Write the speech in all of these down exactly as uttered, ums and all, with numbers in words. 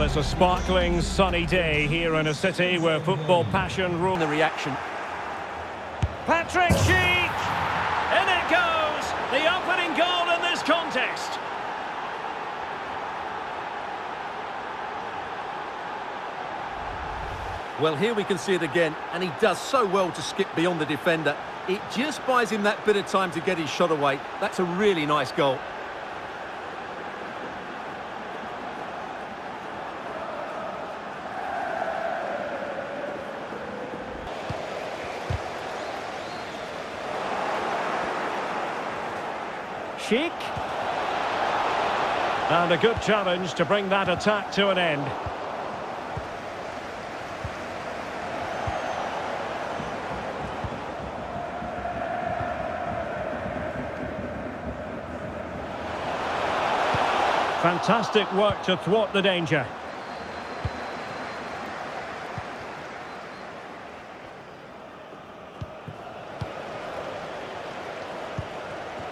it's a sparkling sunny day here in a city where football passion rules. The reaction. Patrick Schick! In it goes! The opening goal in this contest. Well, here we can see it again, and he does so well to skip beyond the defender. It just buys him that bit of time to get his shot away. That's a really nice goal. Schick. And a good challenge to bring that attack to an end. Fantastic work to thwart the danger.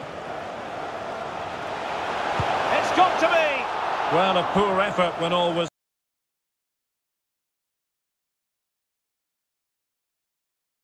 It's got to be! Well, a poor effort when all was...